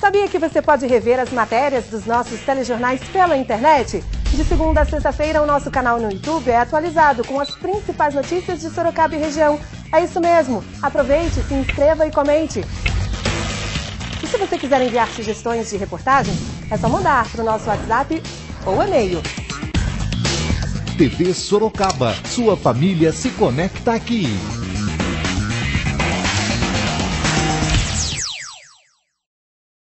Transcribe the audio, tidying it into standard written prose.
Sabia que você pode rever as matérias dos nossos telejornais pela internet? De segunda a sexta-feira, o nosso canal no YouTube é atualizado com as principais notícias de Sorocaba e região. É isso mesmo. Aproveite, se inscreva e comente. E se você quiser enviar sugestões de reportagens, é só mandar para o nosso WhatsApp ou e-mail. TV Sorocaba. Sua família se conecta aqui.